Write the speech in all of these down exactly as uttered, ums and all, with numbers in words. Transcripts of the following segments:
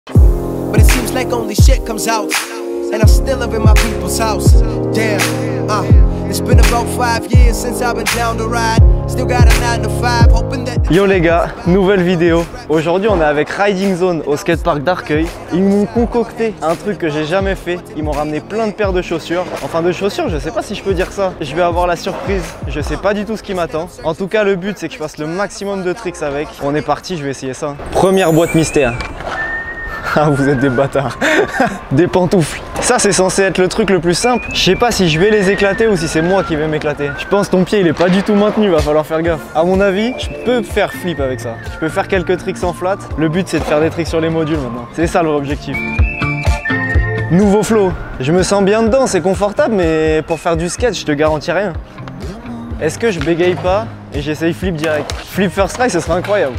But it seems like only shit comes out, and I still live in my people's house. Damn, uh, it's been about five years since I've been down the ride. Still got a nine to five, hoping that... Yo les gars, nouvelle vidéo. Aujourd'hui on est avec Riding Zone au skatepark d'Arcueil. Ils m'ont concocté un truc que j'ai jamais fait. Ils m'ont ramené plein de paires de chaussures. Enfin de chaussures, je sais pas si je peux dire ça. Je vais avoir la surprise, je sais pas du tout ce qui m'attend. En tout cas le but c'est que je fasse le maximum de tricks avec. On est parti, je vais essayer ça. Première boîte mystère. Ah vous êtes des bâtards. Des pantoufles. Ça c'est censé être le truc le plus simple. Je sais pas si je vais les éclater ou si c'est moi qui vais m'éclater. Je pense que ton pied il est pas du tout maintenu, va falloir faire gaffe. À mon avis, je peux faire flip avec ça. Je peux faire quelques tricks en flat. Le but c'est de faire des tricks sur les modules maintenant. C'est ça l'objectif. Nouveau flow. Je me sens bien dedans, c'est confortable, mais pour faire du skate, je te garantis rien. Est-ce que je bégaye pas et j'essaye flip direct? Flip first try, ce serait incroyable.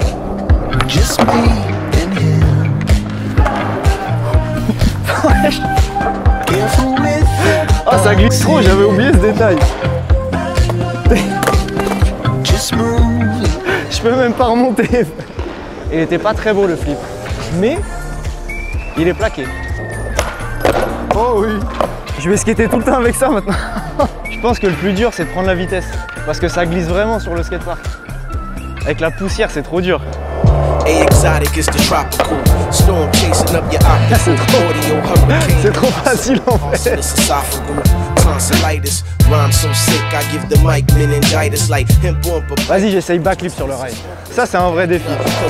Oh ça glisse trop, j'avais oublié ce détail. Je peux même pas remonter. Il était pas très beau le flip, mais il est plaqué. Oh oui. Je vais skater tout le temps avec ça maintenant. Je pense que le plus dur c'est de prendre la vitesse, parce que ça glisse vraiment sur le skatepark. Avec la poussière c'est trop dur. C'est trop facile en fait. Vas-y, j'essaye backflip sur le rail. Ça c'est un vrai défi.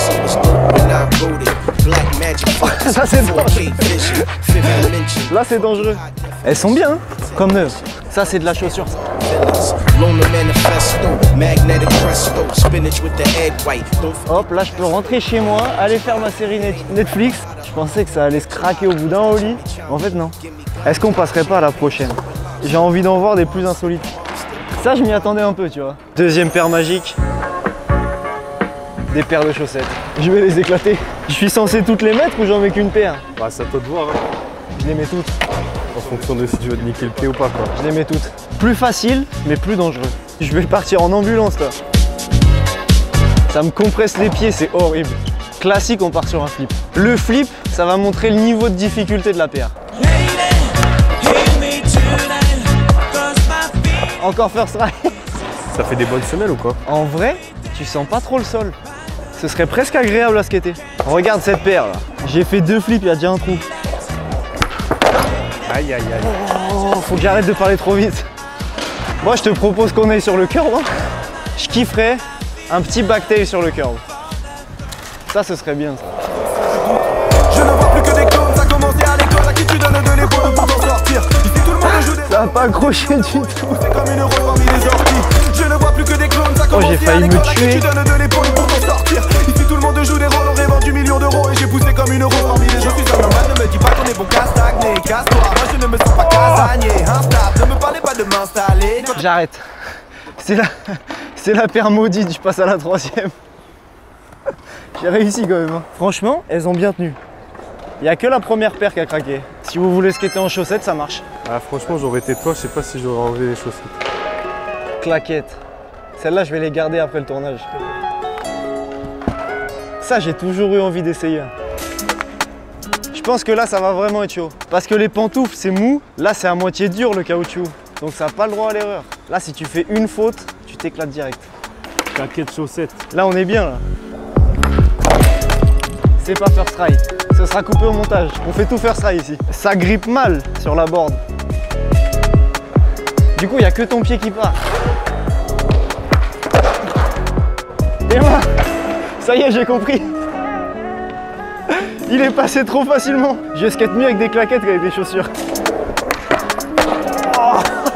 Ça c'est dangereux. Là c'est dangereux. Elles sont bien, hein, comme neuves. Ça c'est de la chaussure. Hop, là je peux rentrer chez moi, aller faire ma série Netflix. Je pensais que ça allait se craquer au bout d'un au lit. En fait non. Est-ce qu'on passerait pas à la prochaine? J'ai envie d'en voir des plus insolites. Ça je m'y attendais un peu, tu vois. Deuxième paire magique. Des paires de chaussettes. Je vais les éclater. Je suis censé toutes les mettre ou j'en mets qu'une paire? Bah c'est à toi de voir. Hein. Je les mets toutes. En fonction de si tu veux te niquer le pied ou pas quoi. Je les mets toutes. Plus facile, mais plus dangereux. Je vais partir en ambulance là. Ça me compresse les pieds, c'est horrible. Classique, on part sur un flip. Le flip, ça va montrer le niveau de difficulté de la paire. Encore first try. Ça fait des bonnes semelles ou quoi? En vrai, tu sens pas trop le sol. Ce serait presque agréable à skater. Regarde cette paire là. J'ai fait deux flips, il y a déjà un trou. Aïe aïe aïe. Oh, faut que j'arrête de parler trop vite. Moi je te propose qu'on aille sur le curve. Hein. Je kifferais un petit backtail sur le curve. Ça ce serait bien ça. Je ne vois plus que des clones, ça a commencé à l'école, à qui tu donnes de l'épaule pour t'en sortir. Ici tout le monde joue des... Ça a pas accroché du tout. C'est comme une euro parmi les orties. Je ne vois plus que des clones, ça a commencé à l'école, à qui tu donnes de l'épaule pour t'en sortir. Ici tout le monde joue des rôles en rêvant du million d'euros et j'ai poussé comme une euro parmi les orties. Je suis un normal, ne me dis pas qu'on est bon qu'à stagner. Casse-toi, moi je ne me sens pas casanier. Instable, ne me parlez pas de m'installer. J'arrête. C'est la... c'est la paire maudite, je passe à la troisième. J'ai réussi quand même. Hein. Franchement, elles ont bien tenu. Il n'y a que la première paire qui a craqué. Si vous voulez skater en chaussettes, ça marche. Ah, franchement, j'aurais été toi, je sais pas si j'aurais enlevé les chaussettes. Claquettes. Celles-là, je vais les garder après le tournage. Ça, j'ai toujours eu envie d'essayer. Je pense que là, ça va vraiment être chaud. Parce que les pantoufles, c'est mou. Là, c'est à moitié dur le caoutchouc. Donc, ça n'a pas le droit à l'erreur. Là, si tu fais une faute, tu t'éclates direct. Claquettes, chaussettes. Là, on est bien, là. C'est pas first try. Ce sera coupé au montage. On fait tout first try ici. Ça grippe mal sur la board. Du coup, il n'y a que ton pied qui part. Et moi, ça y est, j'ai compris. Il est passé trop facilement. Je skate mieux avec des claquettes qu'avec des chaussures. Oh.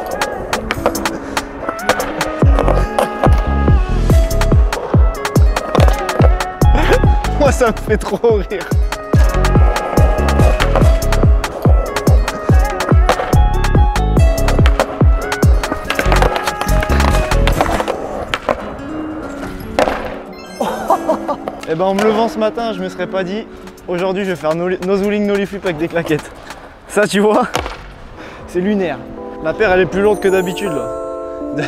Moi, ça me fait trop rire. Et ben en me levant ce matin, je me serais pas dit aujourd'hui je vais faire nose-wheeling nollie flip avec des claquettes. Ça tu vois, c'est lunaire. La paire elle est plus lourde que d'habitude là.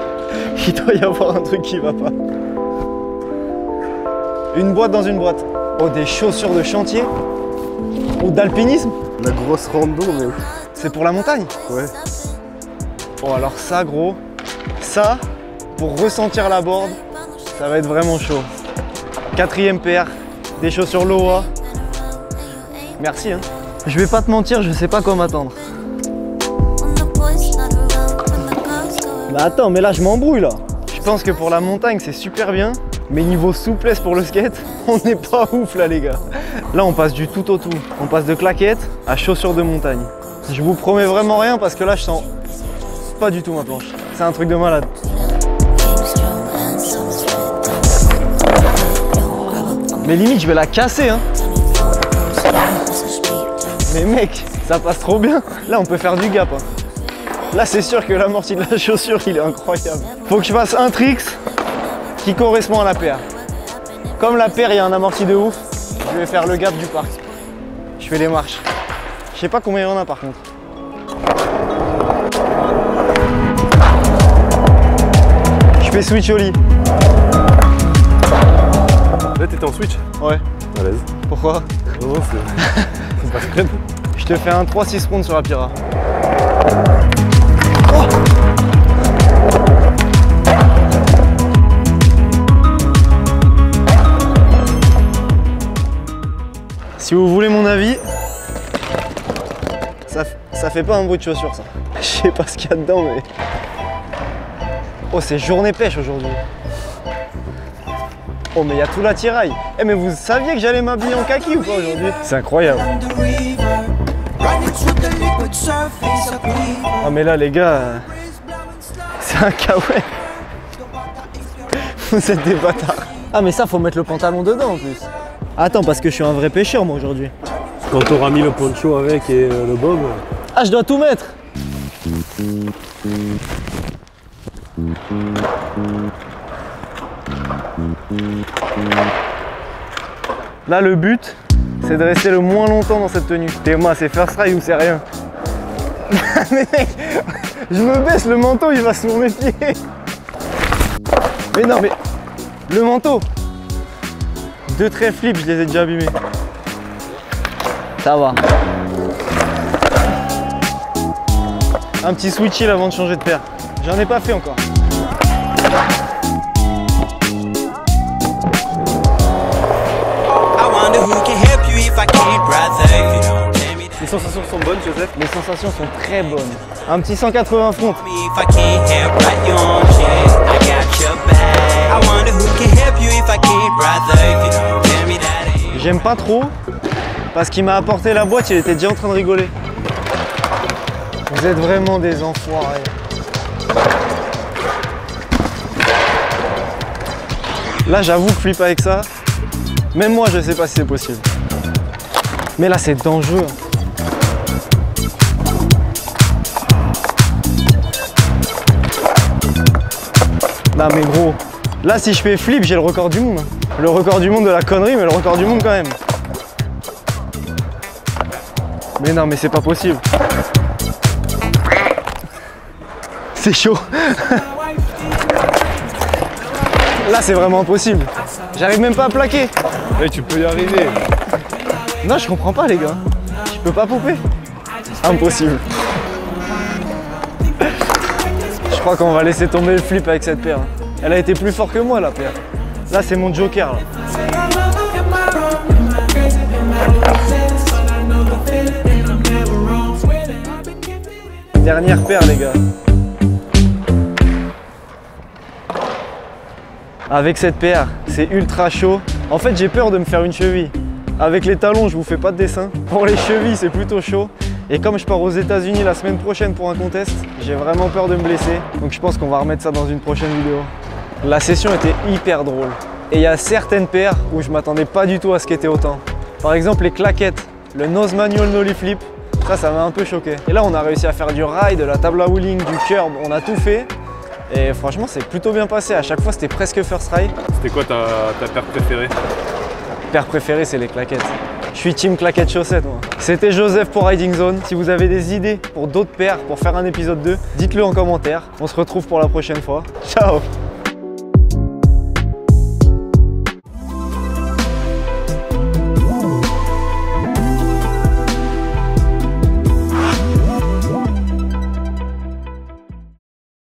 Il doit y avoir un truc qui va pas. Une boîte dans une boîte. Oh, des chaussures de chantier? Ou d'alpinisme? La grosse rando, mais... C'est pour la montagne? Ouais. Oh, alors ça, gros, ça, pour ressentir la board, ça va être vraiment chaud. Quatrième paire, des chaussures Loa. Merci, hein. Je vais pas te mentir, je sais pas quoi m'attendre. Bah attends, mais là, je m'embrouille, là. Je pense que pour la montagne, c'est super bien. Mais niveau souplesse pour le skate, on n'est pas ouf là les gars. Là on passe du tout au tout. On passe de claquettes à chaussures de montagne. Je vous promets vraiment rien parce que là je sens pas du tout ma planche. C'est un truc de malade. Mais limite je vais la casser hein. Mais mec, ça passe trop bien. Là on peut faire du gap. Hein. Là c'est sûr que l'amorti de la chaussure il est incroyable. Faut que je fasse un tricks qui correspond à la paire. Comme la paire, il y a un amorti de ouf, je vais faire le gap du parc. Je fais les marches. Je sais pas combien il y en a par contre. Je fais switch au lit. Là, t'étais en switch? Ouais. À l'aise. Pourquoi? Non, non, c'est pas très. Je te fais un trois six rounds sur la Pira. Si vous voulez mon avis, ça, ça fait pas un bruit de chaussure ça. Je sais pas ce qu'il y a dedans mais... Oh c'est journée pêche aujourd'hui. Oh mais il y a tout l'attirail. Eh mais vous saviez que j'allais m'habiller en kaki ou pas aujourd'hui? C'est incroyable. Oh mais là les gars, c'est un kawaii. Vous êtes des bâtards. Ah mais ça faut mettre le pantalon dedans en plus. Attends, parce que je suis un vrai pêcheur moi aujourd'hui. Quand t'auras mis le poncho avec et euh, le bob. Ah, je dois tout mettre. Là, le but, c'est de rester le moins longtemps dans cette tenue. Et moi, c'est first try ou c'est rien. Mais mec, je me baisse, le manteau, il va sur mes pieds. Mais non, mais le manteau. Deux traits flip, je les ai déjà abîmés. Ça va. Un petit switch heel avant de changer de paire. J'en ai pas fait encore. Les sensations sont bonnes, Joseph? Les sensations sont très bonnes. Un petit cent quatre-vingts front. J'aime pas trop parce qu'il m'a apporté la boîte, il était déjà en train de rigoler. Vous êtes vraiment des enfoirés. Là j'avoue que flip avec ça, même moi je sais pas si c'est possible. Mais là c'est dangereux. Non mais gros, là si je fais flip j'ai le record du monde. Le record du monde de la connerie mais le record du monde quand même. Mais non mais c'est pas possible. C'est chaud. Là c'est vraiment impossible. J'arrive même pas à plaquer. Mais tu peux y arriver. Non je comprends pas les gars. Je peux pas popper. Impossible. Je crois qu'on va laisser tomber le flip avec cette paire. Elle a été plus forte que moi la paire. Là c'est mon joker là. Dernière paire les gars. Avec cette paire, c'est ultra chaud. En fait j'ai peur de me faire une cheville. Avec les talons je vous fais pas de dessin. Pour les chevilles c'est plutôt chaud. Et comme je pars aux États-Unis la semaine prochaine pour un contest, j'ai vraiment peur de me blesser. Donc je pense qu'on va remettre ça dans une prochaine vidéo. La session était hyper drôle. Et il y a certaines paires où je m'attendais pas du tout à skater autant. Par exemple les claquettes, le nose manual nollie flip, ça, ça m'a un peu choqué. Et là on a réussi à faire du ride, de la table à wheeling, du curb, on a tout fait. Et franchement c'est plutôt bien passé, à chaque fois c'était presque first try. C'était quoi ta, ta paire préférée? Paire préférée c'est les claquettes. Je suis team claquettes chaussettes moi. C'était Joseph pour Riding Zone. Si vous avez des idées pour d'autres paires, pour faire un épisode deux, dites-le en commentaire. On se retrouve pour la prochaine fois. Ciao!